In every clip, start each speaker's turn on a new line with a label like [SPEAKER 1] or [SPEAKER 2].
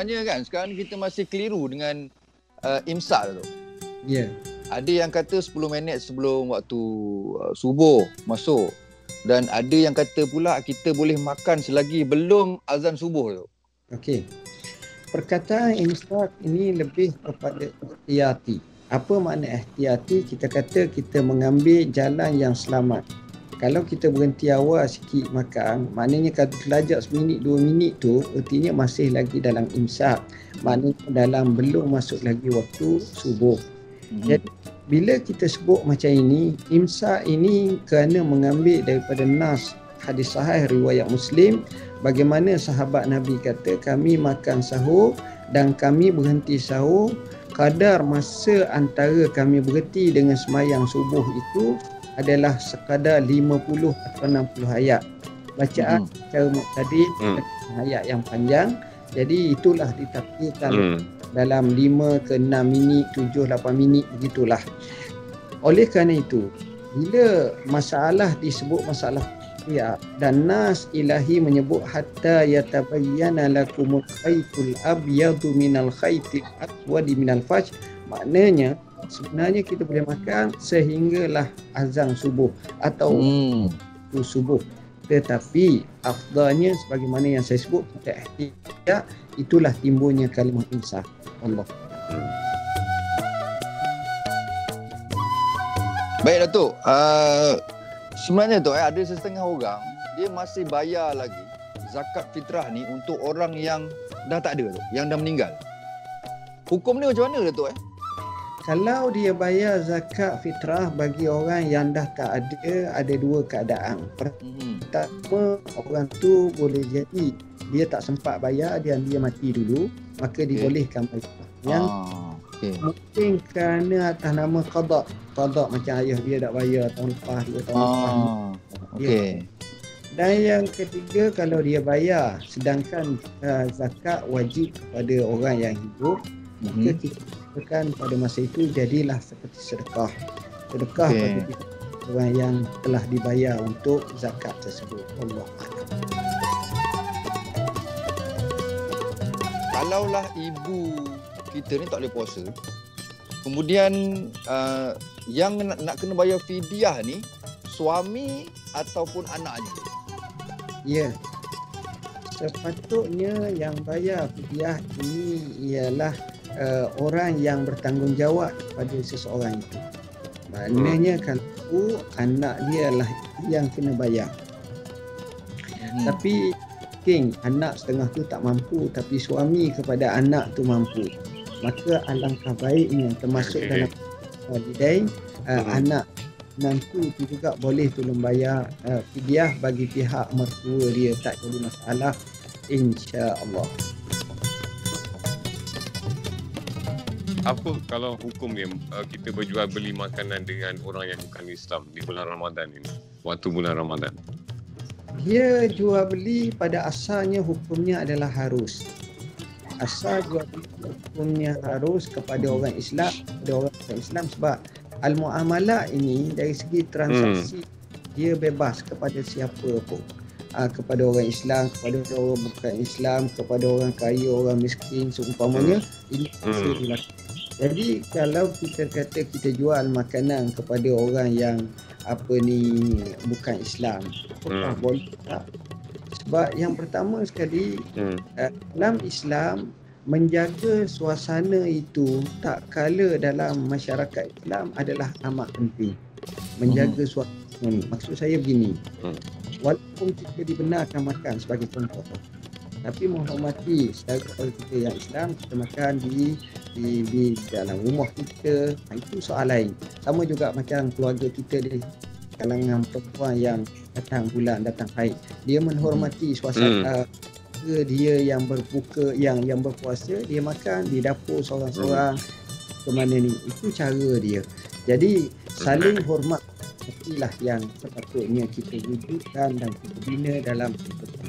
[SPEAKER 1] sebenarnya kan sekarang ni kita masih keliru dengan imsak tu.
[SPEAKER 2] Ya.
[SPEAKER 1] Ada yang kata 10 minit sebelum waktu subuh masuk. Dan ada yang kata pula kita boleh makan selagi belum azan subuh tu.
[SPEAKER 2] Okey. Perkataan imsak ini lebih kepada ihtiyati. Apa makna ihtiyati? Kita kata kita mengambil jalan yang selamat. Kalau kita berhenti awal sikit makan, maknanya kalau terlajak seminit 2 minit tu, artinya masih lagi dalam imsak. Maknanya dalam belum masuk lagi waktu subuh. Jadi bila kita sebut macam ini, imsak ini kerana mengambil daripada nas hadis sahih riwayat Muslim, bagaimana sahabat Nabi kata, kami makan sahur dan kami berhenti sahur, kadar masa antara kami berhenti dengan semayang subuh itu adalah sekadar 50 atau 60 ayat. Bacaan secara muqtadid ayat yang panjang. Jadi itulah ditafsirkan dalam 5 ke 6 minit, 7, 8 minit begitulah. Oleh kerana itu, bila masalah disebut masalah ya, dan nas ilahi menyebut hatta yatabayyana lakumul khaytul abyadu minal khaytil aswadi minal fajr, maknanya sebenarnya kita boleh makan sehinggalah azan subuh atau subuh. Tetapi afdalnya sebagaimana yang saya sebut kita ihtiyat, itulah timbulnya kalimah imsak. Allah.
[SPEAKER 1] Baik Datuk, sebenarnya tu ada setengah orang dia masih bayar lagi zakat fitrah ni untuk orang yang dah tak ada tu, yang dah meninggal. Hukum ni macam mana Datuk?
[SPEAKER 2] Kalau dia bayar zakat fitrah bagi orang yang dah tak ada dua keadaan. Pertama, orang tu boleh jadi dia tak sempat bayar dan dia mati dulu, maka dibolehkan bayar. Yang mungkin kerana atas nama qada macam ayah dia tak bayar tahun lepas, 2 tahun lepas. Dan yang ketiga, kalau dia bayar sedangkan zakat wajib kepada orang yang hidup, maka kita katakan pada masa itu jadilah seperti sedekah bagi orang yang telah dibayar untuk zakat tersebut. Allah.
[SPEAKER 1] Kalaulah ibu kita ni tak boleh puasa, kemudian yang nak kena bayar fidyah ni suami ataupun anaknya?
[SPEAKER 2] Ya. Sepatutnya yang bayar fidyah ini ialah orang yang bertanggungjawab pada seseorang itu. Maknanya kalau anak dia lah yang kena bayar. Tapi anak setengah tu tak mampu, tapi suami kepada anak tu mampu, maka alangkah baiknya termasuk dalam walidain, anak nanti juga boleh tolong bayar fidyah bagi pihak mertua dia, tak jadi masalah, insya-Allah.
[SPEAKER 3] Apa kalau hukum dia kita berjual beli makanan dengan orang yang bukan Islam di bulan Ramadan ini, waktu bulan Ramadan?
[SPEAKER 2] Dia jual beli pada asalnya hukumnya adalah harus. Asal jual beli hukumnya harus kepada orang Islam, sebab al-muamalah ini dari segi transaksi dia bebas kepada siapa pun. Kepada orang Islam, kepada orang bukan Islam, kepada orang kaya, orang miskin, seumpamanya ini bisa dilakukan. Jadi kalau kita kata kita jual makanan kepada orang yang bukan Islam, apakah boleh tak? Sebab yang pertama sekali dalam Islam menjaga suasana itu tak kala dalam masyarakat Islam adalah amat penting. Menjaga suasana ni. Maksud saya begini. Walaupun kita dibenarkan makan sebagai contoh, tapi menghormati saudara kita yang Islam, kita makan di dalam rumah kita, itu soal lain. Sama juga macam keluarga kita di kalangan perempuan yang datang bulan, datang haid, dia menghormati suasana dia yang berbuka, yang berpuasa, dia makan di dapur seorang-seorang ke mana ni, itu cara dia. Jadi saling hormat itulah yang sepatutnya kita wujudkan dan kita bina dalam kehidupan.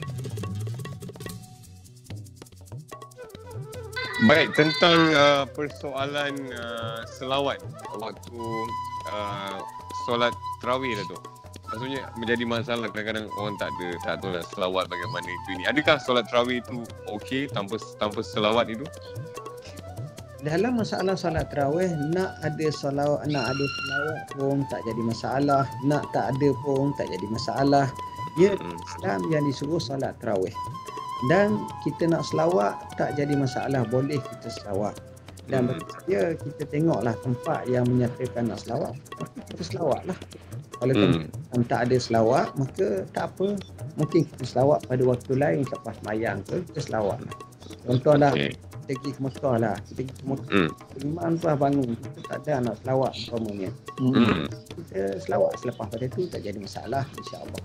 [SPEAKER 3] Baik, tentang persoalan selawat waktu solat tarawih tu. maksudnya menjadi masalah kadang-kadang orang tak tahu lah selawat bagaimana itu ini. Adakah solat tarawih itu okey tanpa selawat itu?
[SPEAKER 2] Dalam masalah solat tarawih, nak ada selawat pun tak jadi masalah, nak tak ada pun tak jadi masalah. Dia Islam yang disuruh solat tarawih. Dan kita nak selawat tak jadi masalah, boleh kita selawat. Dan bersedia kita tengoklah tempat yang menyatakan nak selawat, maka kita selawatlah. Kalau tempat tak ada selawat, maka tak apa, mungkin kita selawat pada waktu lain selepas mayang tu kita selawat. Contohlah kita pergi ke Mekah lah, kita pergi ke Mekah, imam tu bangun, kita tak ada nak selawat umpamanya, kita selawat selepas pada tu tak jadi masalah, insya-Allah.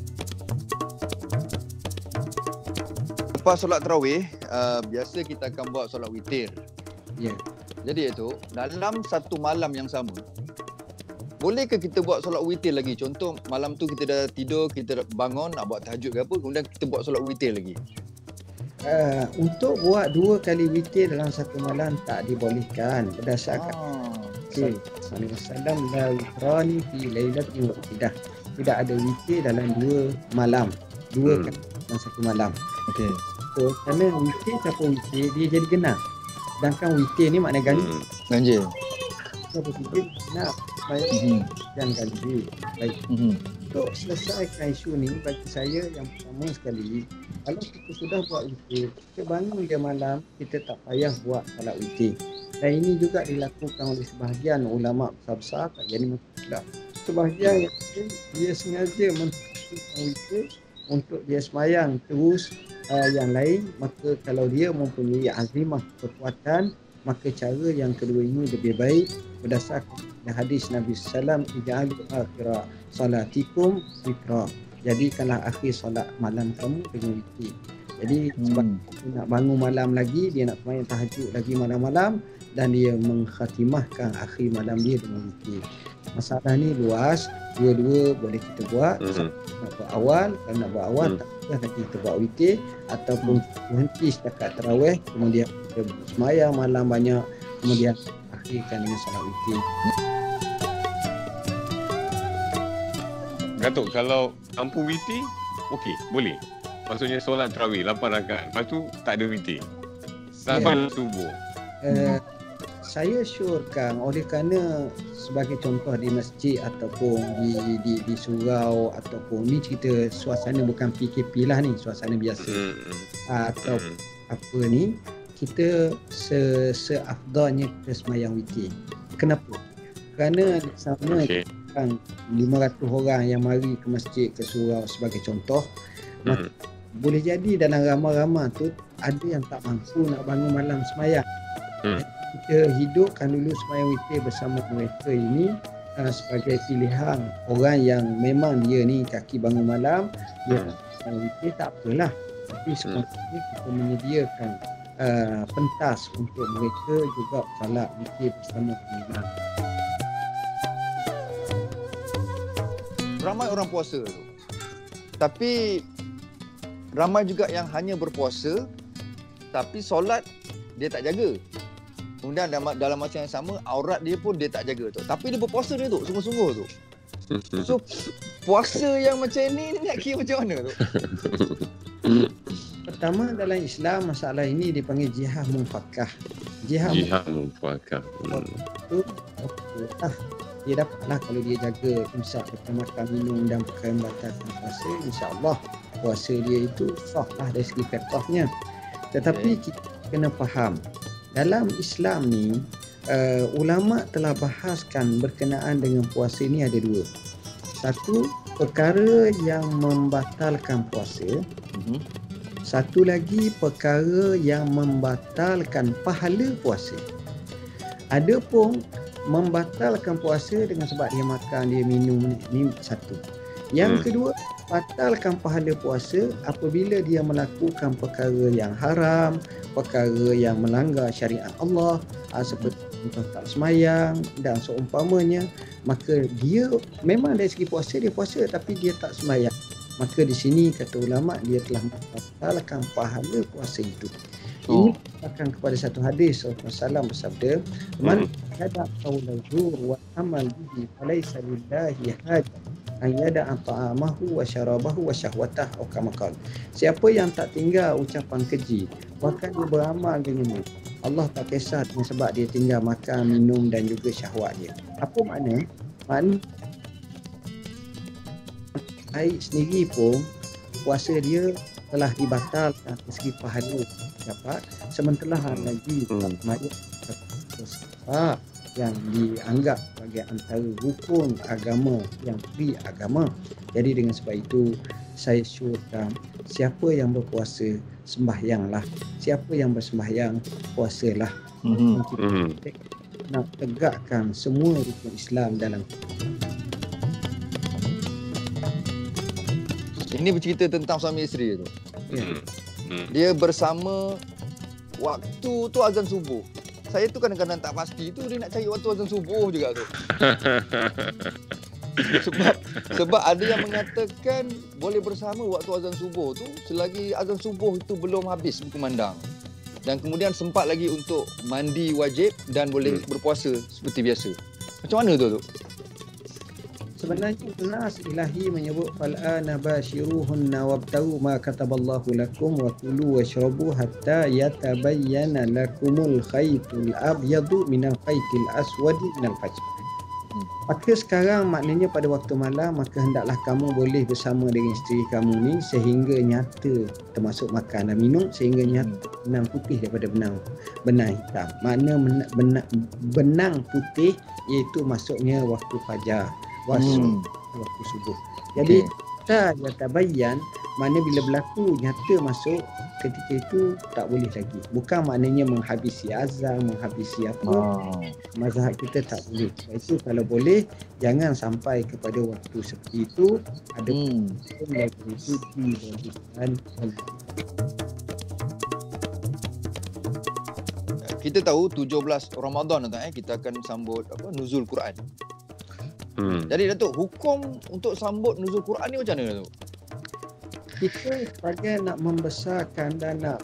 [SPEAKER 1] Lepas solat tarawih, biasa kita akan buat solat witir.
[SPEAKER 2] Ya.
[SPEAKER 1] Jadi itu dalam satu malam yang sama, bolehkah kita buat solat witir lagi? Contoh malam tu kita dah tidur, kita bangun nak buat tahajud ke apa, kemudian kita buat solat witir lagi.
[SPEAKER 2] Untuk buat 2 kali witir dalam satu malam tak dibolehkan berdasarkan Wasallam la witrani fi lailatin wahidah. Tidak ada witir dalam 2 malam, 2 kali dalam satu malam.
[SPEAKER 1] Okey.
[SPEAKER 2] So, kerana witir campur witir dia jadi genap. Sedangkan witir ni makna ganjil.
[SPEAKER 1] Ganjil.
[SPEAKER 2] So, witir genap supaya jangan ganjil. Baik. Untuk selesaikan isu ni, bagi saya yang pertama sekali, kalau kita sudah buat witir, kita bangun dia malam, kita tak payah buat solat witir. Dan ini juga dilakukan oleh sebahagian ulama besar-besar, tak jadi masalah. Sebahagian yang dia sengaja menentukan witir untuk dia semayang terus yang lain, maka kalau dia mempunyai azimah kekuatan, maka cara yang kedua ini lebih baik berdasarkan hadis Nabi SAW, ija'alu akhira salatikum witra. Jadikanlah akhir solat malam kamu dengan witir. Jadi sebab dia nak bangun malam lagi, dia nak semayang tahajud lagi malam-malam, dan dia mengkhatimahkan akhir malam dia dengan witir. Masalah ni luas, dua-dua boleh kita buat. Nak buat awal, kalau nak buat awal tak payah nanti kita buat witir, ataupun berhenti setakat tarawih, kemudian kita semayang malam banyak, kemudian akhirkan dengan solat witir.
[SPEAKER 3] Datuk, kalau campur witir, okey, boleh. Maksudnya solat tarawih 8 rakaat, lepas tu tak ada witir sampai subuh.
[SPEAKER 2] Saya syorkan, oleh kerana sebagai contoh di masjid ataupun di surau, ataupun ni cerita suasana bukan PKP lah ni, suasana biasa, atau apa ni, kita seafdalnya kita semayang witir. Kenapa? Kerana di sana kan 500 orang yang mari ke masjid, ke surau sebagai contoh, maka boleh jadi dalam ramai-ramai tu ada yang tak mampu nak bangun malam semayang. Kita hidupkan dulu semayang witir bersama mereka ini sebagai pilihan orang yang memang dia ni kaki bangun malam, dia semayang witir tak apalah, tapi sebenarnya kita menyediakan pentas untuk mereka juga solat witir bersama imam.
[SPEAKER 1] Ramai orang puasa tu, tapi ramai juga yang hanya berpuasa tapi solat dia tak jaga. Kemudian dalam masa yang sama aurat dia pun dia tak jaga tu. Tapi dia berpuasa dia tu, sungguh-sungguh tu. So puasa yang macam ni nak kira macam mana tu?
[SPEAKER 2] Pertama, dalam Islam masalah ini dipanggil jihad munfakah. Jihad
[SPEAKER 3] munfakah.
[SPEAKER 2] Itu dia dapatlah kalau dia jaga imsak, makan minum dan perkara membatalkan puasa, insya-Allah puasa dia itu sah lah dari segi fiqhnya. Tetapi kita kena faham, dalam Islam ni ulama telah bahaskan berkenaan dengan puasa ni ada 2. Satu, perkara yang membatalkan puasa. Satu lagi, perkara yang membatalkan pahala puasa. Adapun membatalkan puasa dengan sebab dia makan, dia minum, ni satu. Yang kedua, batalkan pahala puasa apabila dia melakukan perkara yang haram, perkara yang melanggar syariat Allah, seperti contoh tak semayang dan seumpamanya, maka dia memang dari segi puasa dia puasa tapi dia tak semayang. Maka di sini kata ulama dia telah membatalkan pahala puasa itu. Ini akan kepada satu hadis Rasulullah SAW bersabda, "Man hada qawla zur wa amal bihi falaysa lillahi hajat ayyada ta'amahu wa syarabahu wa syahwatah atau kama qala. Siapa yang tak tinggal ucapan keji, bahkan dia beramal dengannya, Allah tak kisah dengan sebab dia tinggal makan, minum dan juga syahwat dia. Apa makna? Makna baik sendiri pun puasa dia telah dibatalkan dari segi pahala dapat, sementara lagi mayat sebab yang dianggap sebagai antara rukun agama yang pri agama. Jadi dengan sebab itu saya syorkan siapa yang berpuasa sembahyanglah, siapa yang bersembahyang puasalah. Kita nak tegakkan semua rukun Islam dalam.
[SPEAKER 1] Ini bercerita tentang suami isteri tu.
[SPEAKER 2] Ya.
[SPEAKER 1] Dia bersama waktu tu azan subuh. Saya tu kadang-kadang tak pasti tu dia nak cari waktu azan subuh juga tu. sebab ada yang mengatakan boleh bersama waktu azan subuh tu selagi azan subuh itu belum habis berkumandang. Dan kemudian sempat lagi untuk mandi wajib dan boleh berpuasa seperti biasa. Macam mana tu?
[SPEAKER 2] Sebenarnya nas ilahi menyebut fal'ana bashiruhunna wabtagu ma kataballahu lakum wa kulu washrabu hatta yatabayyana lakumul khaytul abyadu minal khaytil aswadi minal fajr. Maka sekarang maknanya pada waktu malam, maka hendaklah kamu boleh bersama dengan isteri kamu ni sehingga nyata, termasuk makan dan minum, sehingga nyata benang putih daripada benang hitam. Makna benang putih iaitu masuknya waktu fajar, waktu subuh. Jadi tak tabayyan, makna bila berlaku nyata masuk, ketika itu tak boleh lagi. Bukan maknanya menghabisi azan, menghabisi apa. Mazhab kita tak boleh. Itu kalau boleh jangan sampai kepada waktu seperti itu. Ada pun lagi itu dibolehkan.
[SPEAKER 1] Kita tahu 17 Ramadan kita akan sambut nuzul Quran. Jadi Datuk, hukum untuk sambut nuzul Quran ni macam mana Datuk?
[SPEAKER 2] Kita sebagai nak membesarkan dan nak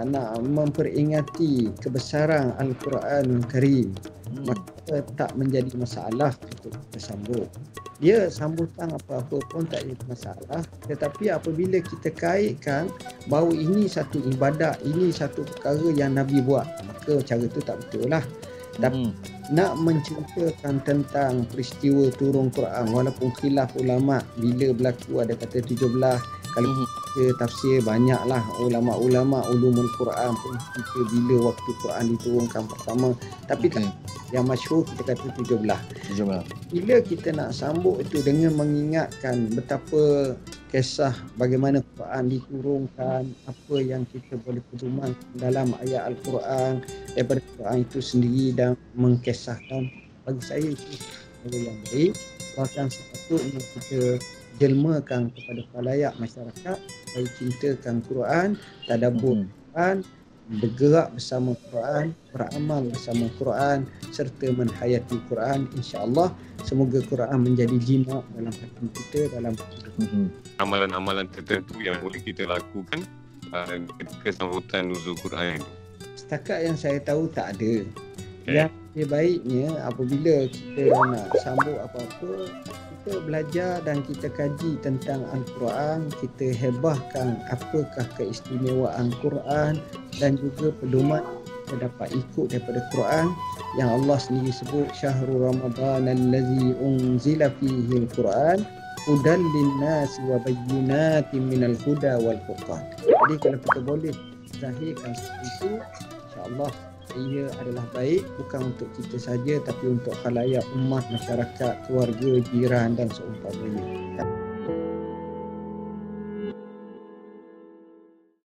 [SPEAKER 2] memperingati kebesaran Al-Quranul Karim, maka tak menjadi masalah untuk kita sambut. Dia sambutan apa-apa pun tak jadi masalah, tetapi apabila kita kaitkan bahawa ini satu ibadat, ini satu perkara yang Nabi buat, maka cara tu tak betul lah. Dan nak menceritakan tentang peristiwa turun Quran, walaupun khilaf ulama bila berlaku, ada kata 17, kalau kita tafsir banyaklah ulama-ulama ulumul Quran pun kita bila waktu Quran diturunkan pertama, tapi yang masyhur kita kata 17. Bila kita nak sambut itu dengan mengingatkan betapa kisah bagaimana Quran diturunkan, apa yang kita boleh pedoman dalam ayat Al-Quran daripada Quran itu sendiri dan mengkisahkan, bagi saya itu yang baik. Bahkan sepatutnya kita jelmakan kepada khalayak masyarakat supaya cintakan Quran, tadabbur Quran, bergerak bersama Quran, beramal bersama Quran serta menhayati Quran. InsyaAllah semoga Quran menjadi jinak dalam hati kita dalam
[SPEAKER 3] amalan-amalan tertentu yang boleh kita lakukan ketika sambutan nuzul Quran itu.
[SPEAKER 2] Setakat yang saya tahu tak ada. Yang lebih baiknya apabila kita nak sambut apa-apa, kita belajar dan kita kaji tentang Al-Quran, kita hebahkan apakah keistimewaan Quran dan juga pedoman kita dapat ikut daripada Quran yang Allah sendiri sebut syahrul Ramadan allazi unzila fihi al-Quran hudan lin-nas wa bayyinatin minal huda wal furqan. Jadi kalau kita boleh zahirkan seperti itu, insya-Allah ia adalah baik bukan untuk kita saja tapi untuk khalayak umat, masyarakat, keluarga, jiran dan seumpamanya.